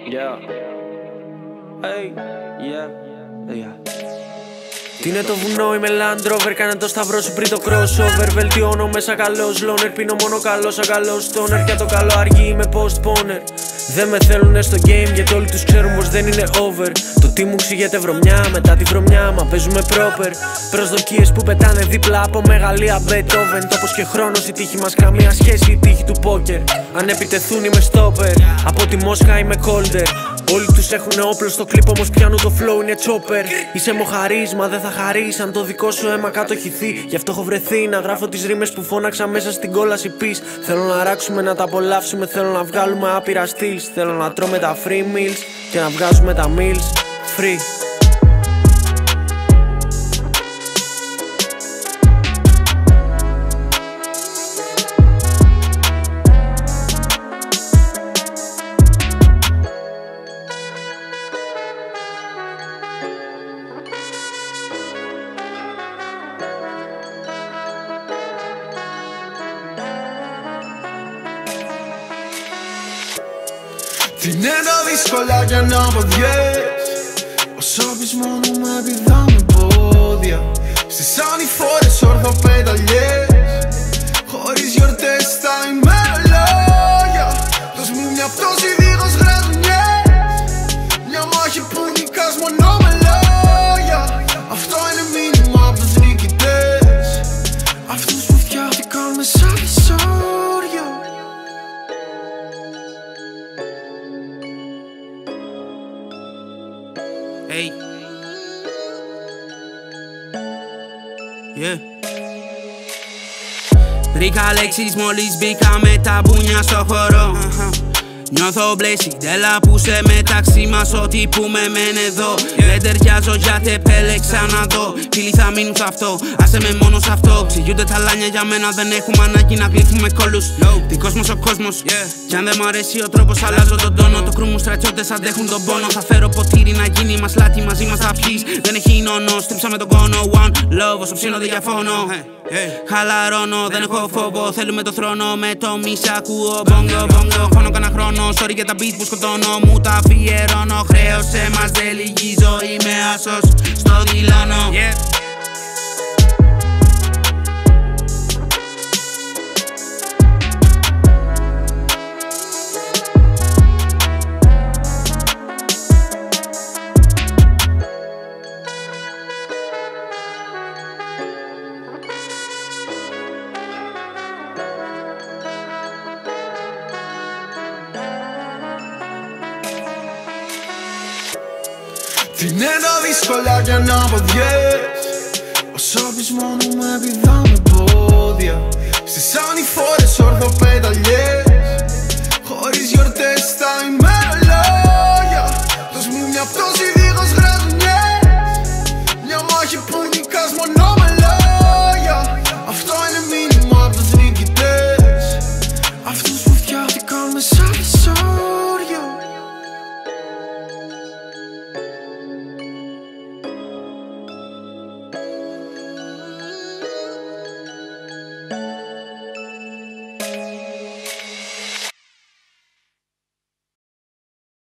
Yeah. Hey, yeah, yeah. Τι είναι το βουνό, είμαι Land Rover. Κάνε το σταυρό σου πριν το crossover. Βελτιώνω μέσα καλός loner. Πίνω μόνο καλός αγκαλός stoner. Για το καλό αργή είμαι postponer. Δεν με θέλουνε στο game γιατί όλοι τους ξέρουν πως δεν είναι over. Το τι μου ξηγέται βρωμιά μετά τη βρωμιά. Μα παίζουμε proper. Προσδοκίες που πετάνε δίπλα από μεγαλεία Beethoven. Τόπος και χρόνος η τύχη μας καμία σχέση η τύχη του πόκερ. Αν επιτεθούν είμαι stopper. Από τη Μόσχα είμαι colder. Όλοι τους έχουνε όπλο στο κλιπ όμως πιάνουν το flow είναι chopper. Είσαι μοχαρίσμα δεν θα χαρείς αν το δικό σου αίμα κατοχυθεί. Γι' αυτό έχω βρεθεί να γράφω τις ρήμες που φώναξα μέσα στην κόλαση πεις. Θέλω να ράξουμε να τα απολαύσουμε. Θέλω να βγάλουμε άπειρα steals. Θέλω να τρώμε τα free meals και να βγάζουμε τα meals free. Τι είναι τα δύσκολα κι αναποδιές. Όσο πεις μόνο με πηδάμε πόδια. Στις ανηφόρες ορθοπεταλιές. Χωρίς γιορτές στα ημερολόγια. Δώσ' μου μια πτώση δίχως γρατουνιές. Μια μάχη που νικάς μόνο με λόγια. Αυτό είναι μήνυμα από τους νικητές. Αυτούς που φτιάχτηκαν μέσα της όρια. Hey. Yeah. Βρήκα λέξεις μόλις μπήκα με τα μπουνιά στο χώρο. Νιώθω μπλέση, τέλα που σε μεταξύ μας ό,τι που με μένε εδώ. Δεν ταιριάζω γιατί επέλεξα να δω. Φίλοι θα μείνουν σε αυτό, άσε με μόνο σε αυτό. Ξηγούνται τα λάνια για μένα, δεν έχουμε ανάγκη να γλύφουμε κόλλους. Δικός μας ο κόσμος, κι αν δεν μ' αρέσει ο τρόπος αλλάζω τον τόνο. Το κρού μου στρατιώτες αντέχουν τον πόνο. Θα φέρω ποτήρι να γίνει μας λάτι, μαζί μας θα πιείς. Δεν έχει νόνο, στρίψαμε τον κόνο. One love, όσο ψήνω δεν διαφώνω. Χαλαρώνω, δεν έχω φόβο, θέλουμε το θρόνο. Με το μη σ' ακούω, bongo, bongo. Χώνω κανένα χρόνο, sorry για τα beat που σκοτώνω. Μου τα αφιερώνω, χρέωσε μας δεν λυγίζω. Είμαι άσος, στο δηλώνω. Τι είναι τα δύσκολα κι αναποδιές. Όσο πεις μόνο με πηδάμε πόδια. Στις ανηφόρες ορθοπεταλιές. Χωρίς γιορτές στα ημέρα.